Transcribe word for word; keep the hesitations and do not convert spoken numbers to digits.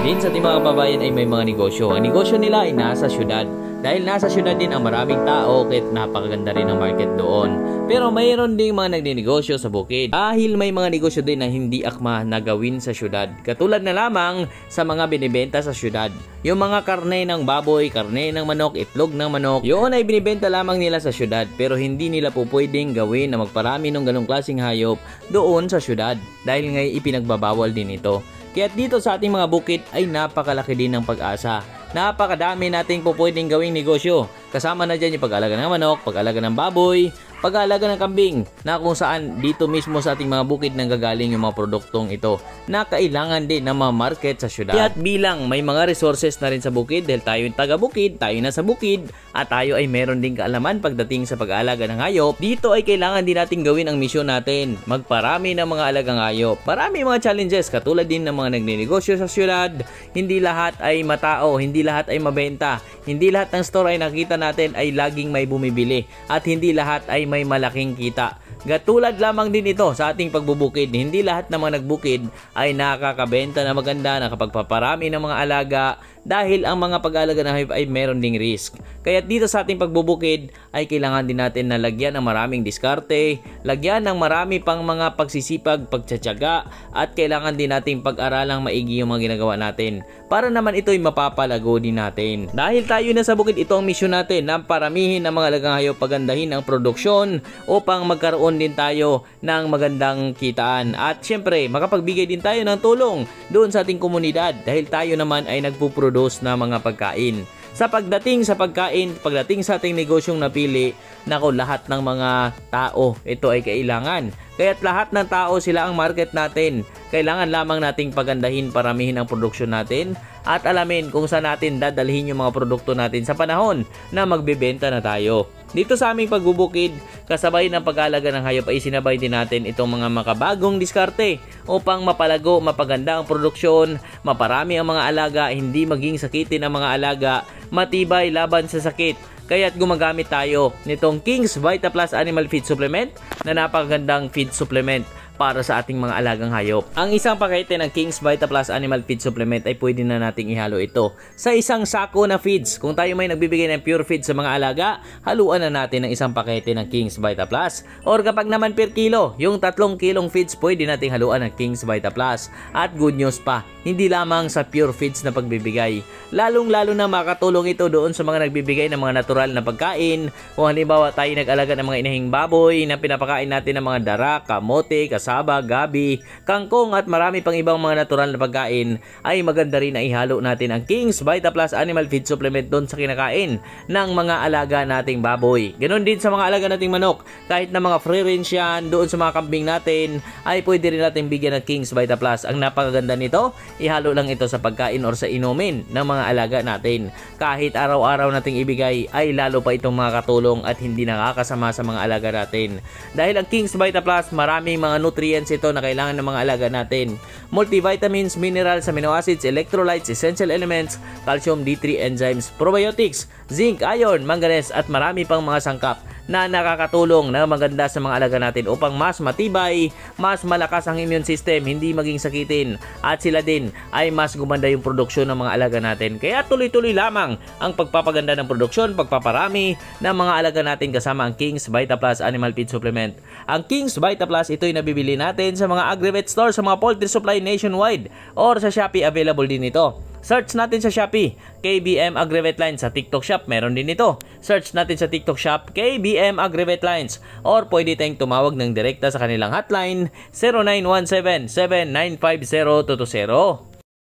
din sa ating mga kababayan ay may mga negosyo. Ang negosyo nila ay nasa syudad. Dahil nasa syudad din ang maraming tao, kahit napakaganda rin ang market doon. Pero mayroon ding mga nagninegosyo sa bukid. Dahil may mga negosyo din na hindi akma na gawin sa syudad. Katulad na lamang sa mga binibenta sa syudad. Yung mga karne ng baboy, karne ng manok, itlog ng manok, yun ay binibenta lamang nila sa syudad. Pero hindi nila po pwedeng gawin na magparami ng ganong klaseng hayop doon sa syudad. Dahil ngay ipinagbabawal din ito. Kaya dito sa ating mga bukid ay napakalaki din ng pag-asa. Napakadami nating po pwedeng gawing negosyo. Kasama na dyan yung pag-alaga ng manok, pag-alaga ng baboy, pag-alaga ng kambing, na kung saan dito mismo sa ating mga bukid nang gagaling yung mga produktong ito na kailangan din na ma-market sa syudad. At bilang may mga resources na rin sa bukid, dahil tayo yung taga-bukid, tayo na sa bukid, at tayo ay meron din kaalaman pagdating sa pag-aalaga ng hayop, dito ay kailangan din natin gawin ang misyon natin, magparami ng mga alagang hayop. Marami mga challenges katulad din ng mga nagninegosyo sa syudad. Hindi lahat ay matao, hindi lahat ay mabenta, hindi lahat ng store ay nakita natin ay laging may bumibili, at hindi lahat ay may malaking kita. Gatulad lamang din ito sa ating pagbubukid. Hindi lahat ng mga nagbukid ay nakakabenta na maganda, nakapagpaparami ng mga alaga, dahil ang mga pag-aalaga ng hayop ay meron ding risk. Kaya dito sa ating pagbubukid ay kailangan din natin na lagyan ng maraming diskarte, lagyan ng marami pang mga pagsisipag, pagtsatsaga, at kailangan din nating pag-aralang maigi yung mga ginagawa natin para naman ito'y mapapalago din natin. Dahil tayo na sa bukid, ito ang misyon natin na paramihin ang mga alagang hayop, pagandahin ang produksyon upang magkaroon din tayo ng magandang kitaan. At syempre, makapagbigay din tayo ng tulong doon sa ating komunidad dahil tayo naman ay nagpuproduce na mga pagkain. Sa pagdating sa pagkain, pagdating sa ating negosyong napili, nako, lahat ng mga tao ito ay kailangan. Kaya't lahat ng tao sila ang market natin. Kailangan lamang nating pagandahin, paramihin ang produksyon natin at alamin kung saan natin dadalhin yung mga produkto natin sa panahon na magbebenta na tayo. Dito sa aming pagbubukid, kasabay ng pag-aalaga ng hayop ay sinabay din natin itong mga makabagong diskarte upang mapalago, mapaganda ang produksyon, maparami ang mga alaga, hindi maging sakitin ang mga alaga, matibay laban sa sakit. Kaya't gumagamit tayo nitong King's Vita Plus Animal Feed Supplement na napakagandang feed supplement para sa ating mga alagang hayop. Ang isang pakete ng King's Vita Plus Animal Feed Supplement ay pwede na nating ihalo ito sa isang sako na feeds. Kung tayo may nagbibigay ng pure feed sa mga alaga, haluan na natin ng isang pakete ng King's Vita Plus. Or kapag naman per kilo, yung tatlong kilong feeds pwede nating haluan ng King's Vita Plus. At good news pa, hindi lamang sa pure feeds na pagbibigay. Lalong lalo na makatulong ito doon sa mga nagbibigay ng mga natural na pagkain. Kung halimbawa tayo nag-alaga ng mga inahing baboy na pinapakain natin ng mga dara, kamote, kasaba, gabi, kangkong at marami pang ibang mga natural na pagkain, ay maganda rin na ihalo natin ang King's Vita Plus Animal Feed Supplement doon sa kinakain ng mga alaga nating baboy. Ganon din sa mga alaga nating manok. Kahit na mga free range yan, doon sa mga kambing natin, ay pwede rin natin bigyan ng King's Vita Plus. Ang napakaganda nito, ihalo lang ito sa pagkain or sa inumin ng mga alaga natin. Kahit araw-araw nating ibigay, ay lalo pa itong makakatulong at hindi nakakasama sa mga alaga natin. Dahil ang King's Vita Plus, maraming mga nutrients ito na kailangan ng mga alaga natin. Multivitamins, minerals, amino acids, electrolytes, essential elements, calcium, D three enzymes, probiotics, zinc, iron, manganese at marami pang mga sangkap na nakakatulong na maganda sa mga alaga natin upang mas matibay, mas malakas ang immune system, hindi maging sakitin, at sila din ay mas gumanda yung produksyon ng mga alaga natin. Kaya tuloy-tuloy lamang ang pagpapaganda ng produksyon, pagpaparami ng mga alaga natin kasama ang King's Vita Plus Animal Feed Supplement. Ang King's Vita Plus, ito'y nabibili natin sa mga agri-vet store, sa mga poultry supply nationwide, or sa Shopee available din ito. Search natin sa Shopee, K B M AgriVetLines. Sa TikTok Shop, meron din ito. Search natin sa TikTok Shop, K B M AgriVetLines. Or pwede tayong tumawag ng direkta sa kanilang hotline, zero nine one seven, seven nine five zero two two zero.